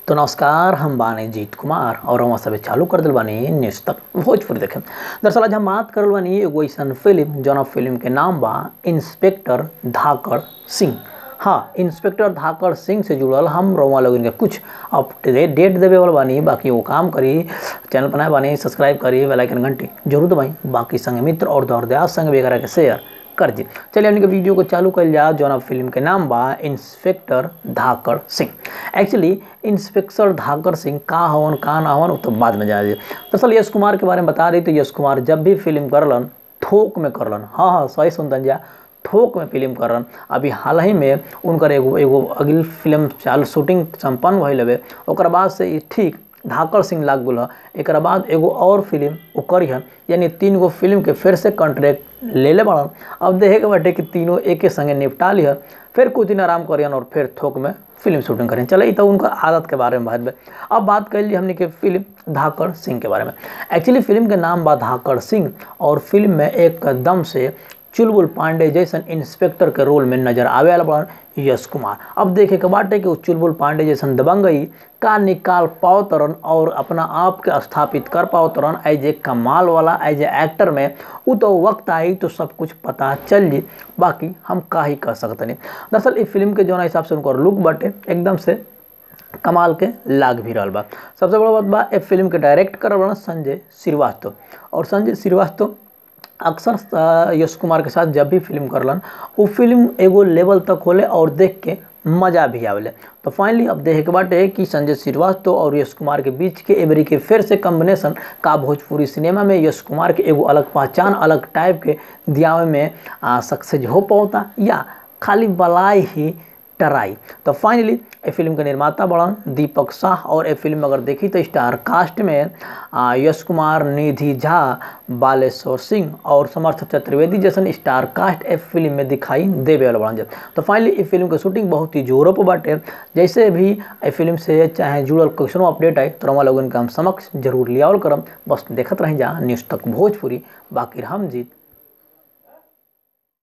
तो नमस्कार, हम बानी जीत कुमार और हम सब चालू कर दिल बानी न्यूज़ तक भोजपुरी देखे। दरअसल आज हम बात करल बानी एगो ऐसन फिल्म जौन फिल्म के नाम बा इंस्पेक्टर धाकड़ सिंह। हाँ, इंस्पेक्टर धाकड़ सिंह से जुड़ल हम रउआ लोगन के कुछ अपडेट देवे वाला बानी। बाकी वो काम करी, चैनल बनाए बानी, सब्सक्राइब करी, बेल आइकन घंटी जरूर दबाई। बाकी संग मित्र और दौर दयास संग भी करा के शेयर कर दी। चलिए हमने के वीडियो को चालू कर लिया जौन फिल्म के नाम बा inspector Dhakad Singh. Actually inspector Dhakad Singh का हवन का ना हवन तो बाद में जाए। दरअसल यश कुमार के बारे में बता रही तो यश कुमार जब भी फिल्म करलन थोक में करलन। हाँ, सही सुनतन जा, थोक में फिल्म करन। अभी हाल ही में उनकर एगो अगली फिल्म चालू शूटिंग संपन्न भइल हवे, ओकर बाद से ई ठीक धाकड़ सिंह लाग गल है। एक बाद एगो और फिल्म वो करी हन, यानी 3 गो फिल्म के फिर से कॉन्ट्रैक्ट ले ले बड़न। अब देखे के बाटे कि तीनों एक संगे निपटा ली है, फिर कुछ दिन आराम करियन और फिर थोक में फिल्म शूटिंग करें। चले तो उनका आदत के बारे में बात में अब बात कर ली हमने के फिल्म धाकड़ सिंह के बारे में। एक्चुअली फिल्म के नाम बा धाकड़ सिंह और फिल्म में एकदम से चुलबुल पांडे जैसन इंस्पेक्टर के रोल में नजर आवे वाला बड़न यश कुमार। अब देखे के बाटे कि चुलबुल पांडे जैसन दबंगई का निकाल पाओ तरन और अपना आप के स्थापित कर पाओ तरन एज ए कमाल वाला एज ए एक्टर में। वो तो वक्त आई तो सब कुछ पता चल जी, बाकी हम का ही कर सकते नहीं। दरअसल इस फिल्म के जो हिसाब से उनका लुक बाटे एकदम से कमाल के लाग भी रहा बा। सबसे बड़ा बात बा ए फिल्म के डायरेक्ट कर रहा संजय श्रीवास्तव। और संजय श्रीवास्तव अक्सर यश कुमार के साथ जब भी फिल्म करलन वो फिल्म एगो लेवल तक होले और देख के मज़ा भी आवेले। तो फाइनली अब देखे के बाटे कि संजय श्रीवास्तव और यश कुमार के बीच के एवरी के फिर से कॉम्बिनेशन का भोजपुरी सिनेमा में यश कुमार के एगो अलग पहचान अलग टाइप के दियावे में सक्सेस हो पाता या खाली बलाई ही टराई। तो फाइनली ए फिल्म के निर्माता बड़न दीपक शाह और ए फिल्म अगर देखी तो स्टार कास्ट में यश कुमार, निधि झा, बालेश्वर सिंह और समर्थ चतुर्वेदी जैसन स्टार कास्ट ए फिल्म में दिखाई देवे वाला बड़न। तो फाइनली ए फिल्म के शूटिंग बहुत ही जोरों पर बाटे। जैसे भी ए फिल्म से चाहे जुड़ल क्वेश्चन अपडेट आए तो लोगन के हम समक्ष जरूर लियावल करम। बस देखत रह जा न्यूज़ तक भोजपुरी। बाकी हम जीत।